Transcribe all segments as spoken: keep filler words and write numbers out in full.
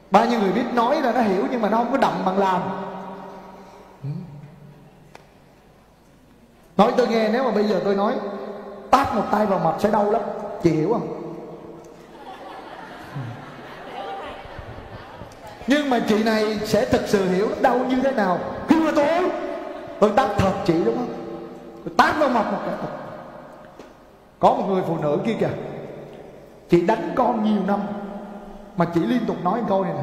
Bao nhiêu người biết nói là nó hiểu, nhưng mà nó không có đậm bằng làm. Nói tôi nghe, nếu mà bây giờ tôi nói tát một tay vào mặt sẽ đau lắm, chị hiểu không? Nhưng mà chị này sẽ thực sự hiểu đau như thế nào. Khi mà tôi tôi tát thật chị, đúng không? Tôi tát vào mặt một cái. Có một người phụ nữ kia kìa, chị đánh con nhiều năm mà chị liên tục nói câu này nè.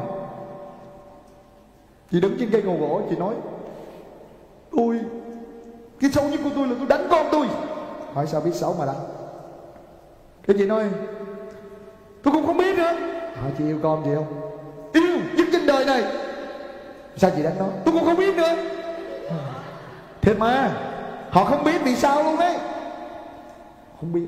Chị đứng trên cây cầu gỗ, chị nói tôi, cái xấu nhất của tôi là tôi đánh con tôi. Hỏi sao biết xấu mà đánh? Cái chị nói tôi cũng không biết nữa. Hỏi chị yêu con chị không? Yêu nhất trên đời này. Sao chị đánh nó? Tôi cũng không biết nữa. Thiệt mà, họ không biết vì sao luôn ấy. Không biết.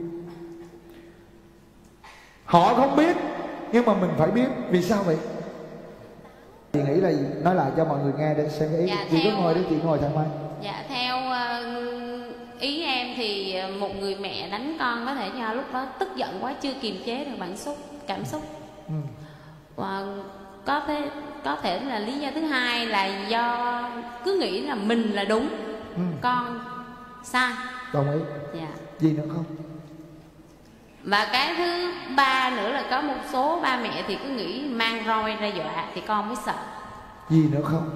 Họ không biết, nhưng mà mình phải biết. Vì sao vậy? Chị nghĩ là gì? Nói lại cho mọi người nghe để xem cái ý. Dạ, chị theo... cứ ngồi đi, chị ngồi thoải mái. Dạ, theo uh, ý em thì một người mẹ đánh con có thể do lúc đó tức giận quá, chưa kiềm chế được cảm xúc, cảm xúc. Ừ. Và có thể có thể là lý do thứ hai là do cứ nghĩ là mình là đúng, ừ. con sai. Đồng ý. Dạ. Gì nữa không? Và cái thứ ba nữa là có một số ba mẹ thì cứ nghĩ mang roi ra dọa thì con mới sợ. Gì nữa không?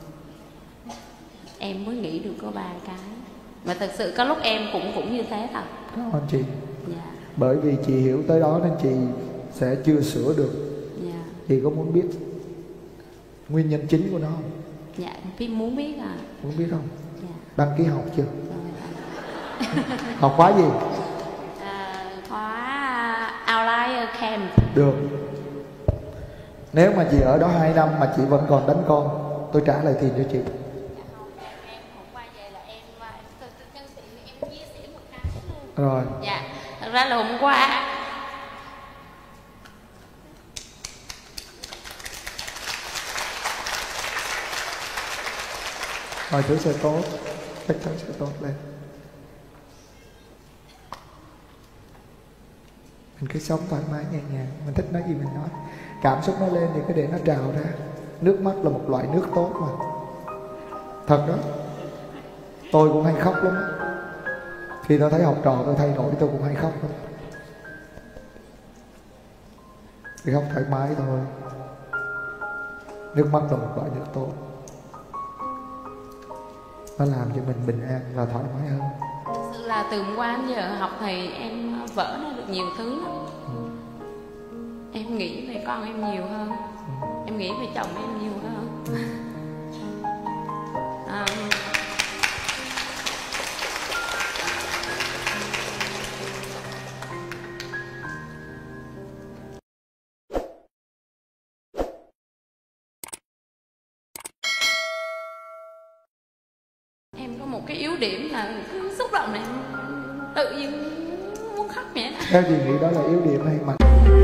Em mới nghĩ được có ba cái. Mà thật sự có lúc em cũng cũng như thế thật. Cảm ơn chị. Dạ. Bởi vì chị hiểu tới đó nên chị sẽ chưa sửa được. Dạ. Chị có muốn biết nguyên nhân chính của nó không? Dạ, biết muốn biết à. Muốn biết không? Dạ. Đăng ký học chưa? Học khóa gì? À, khóa Outlier Camp. Được. Nếu mà chị ở đó hai năm mà chị vẫn còn đánh con, tôi trả lại tiền cho chị. Rồi. Dạ, thật ra là hôm qua mọi thứ sẽ tốt, chắc chắn sẽ tốt lên. Mình cứ sống thoải mái nhẹ nhàng, mình thích nói gì mình nói. Cảm xúc nó lên thì cứ để nó trào ra. Nước mắt là một loại nước tốt mà. Thật đó. Tôi cũng hay khóc lắm đó. Khi tôi thấy học trò tôi thay đổi tôi cũng hay khóc lắm. Thì khóc thoải mái thôi. Nước mắt là một loại nước tốt. Nó làm cho mình bình an và thoải mái hơn. Thực sự là từ hôm qua đến giờ học thì em vỡ ra được nhiều thứ lắm. Ừ. Em nghĩ về con em nhiều hơn. Ừ. Em nghĩ về chồng em nhiều hơn. Ừ. à, Em có một cái yếu điểm là cứ xúc động này tự nhiên muốn khóc vậy đó. Theo chị nghĩ đó là yếu điểm hay mạnh?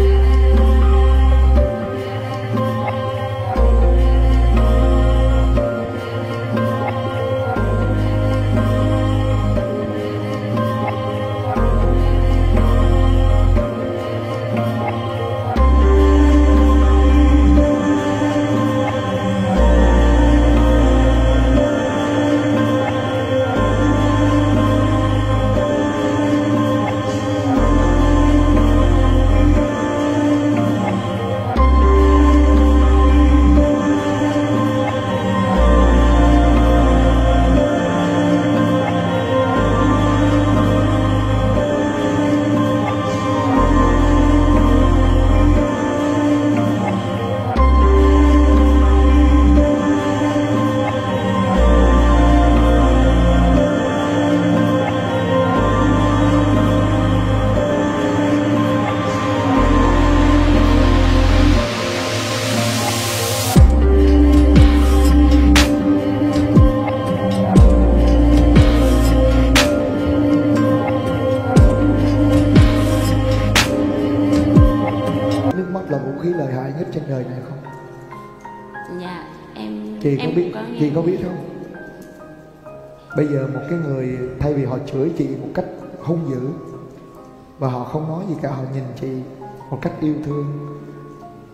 trên đời này không? Dạ em Chị em có biết, có chị có biết không? Bây giờ một cái người thay vì họ chửi chị một cách hung dữ và họ không nói gì cả, họ nhìn chị một cách yêu thương,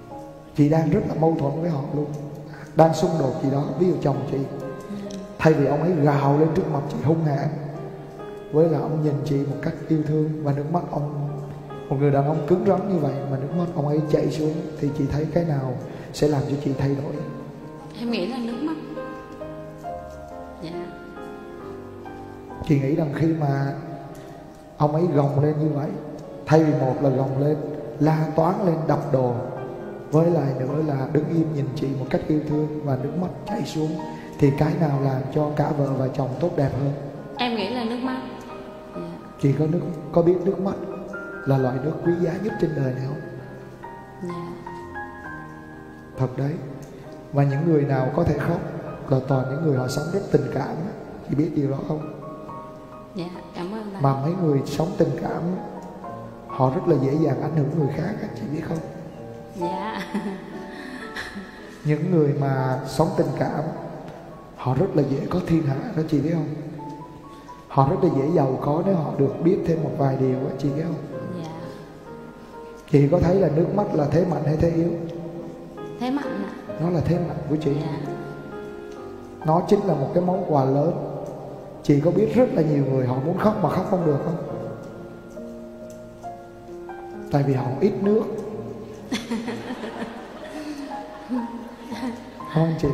Chị đang rất là mâu thuẫn với họ luôn, đang xung đột gì đó. Ví dụ chồng chị, thay vì ông ấy gào lên trước mặt chị hung hãn, với là ông nhìn chị một cách yêu thương và nước mắt ông, một người đàn ông cứng rắn như vậy mà nước mắt ông ấy chảy xuống, thì chị thấy cái nào sẽ làm cho chị thay đổi? Em nghĩ là nước mắt. Dạ. Chị nghĩ rằng khi mà ông ấy gồng lên như vậy, thay vì một là gồng lên la toán lên đập đồ, với lại nữa là đứng im nhìn chị một cách yêu thương và nước mắt chảy xuống, thì cái nào làm cho cả vợ và chồng tốt đẹp hơn? Em nghĩ là nước mắt. Dạ. Chị có nước có biết nước mắt là loại nước quý giá nhất trên đời này không? Dạ. Thật đấy. Và những người nào có thể khóc là toàn những người họ sống rất tình cảm. Chị biết điều đó không? Dạ, cảm ơn bà. Mà mấy người sống tình cảm họ rất là dễ dàng ảnh hưởng người khác, chị biết không? Dạ. Những người mà sống tình cảm họ rất là dễ có thiên hạ đó, chị biết không? Họ rất là dễ giàu có nếu họ được biết thêm một vài điều đó, chị biết không? Dạ. Chị có thấy là nước mắt là thế mạnh hay thế yếu? Thế mạnh ạ. Nó là thế mạnh của chị. Dạ. Nó chính là một cái món quà lớn. Chị có biết rất là nhiều người họ muốn khóc mà khóc không được không? Tại vì họ ít nước. Không chị?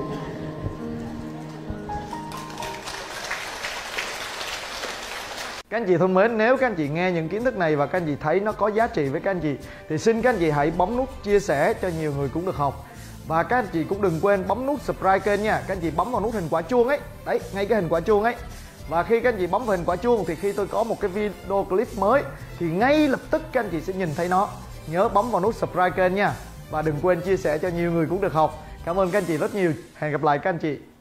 Các anh chị thân mến, nếu các anh chị nghe những kiến thức này và các anh chị thấy nó có giá trị với các anh chị, thì xin các anh chị hãy bấm nút chia sẻ cho nhiều người cũng được học. Và các anh chị cũng đừng quên bấm nút subscribe kênh nha. Các anh chị bấm vào nút hình quả chuông ấy. Đấy, ngay cái hình quả chuông ấy. Và khi các anh chị bấm vào hình quả chuông thì khi tôi có một cái video clip mới thì ngay lập tức các anh chị sẽ nhìn thấy nó. Nhớ bấm vào nút subscribe kênh nha. Và đừng quên chia sẻ cho nhiều người cũng được học. Cảm ơn các anh chị rất nhiều. Hẹn gặp lại các anh chị.